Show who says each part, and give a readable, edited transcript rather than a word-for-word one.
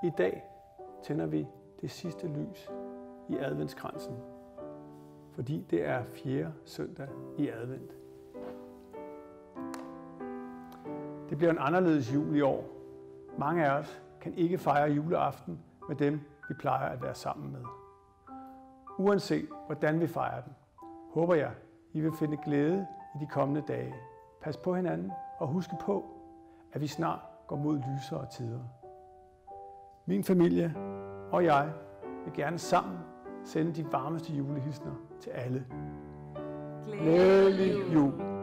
Speaker 1: I dag tænder vi det sidste lys i adventskransen, fordi det er 4. søndag i advent. Det bliver en anderledes jul i år. Mange af os kan ikke fejre juleaften med dem, vi plejer at være sammen med. Uanset hvordan vi fejrer den, håber jeg, I vil finde glæde i de kommende dage. Pas på hinanden og husk på, at vi snart går mod lysere tider. Min familie og jeg vil gerne sammen sende de varmeste julehilsner til alle. Glædelig jul!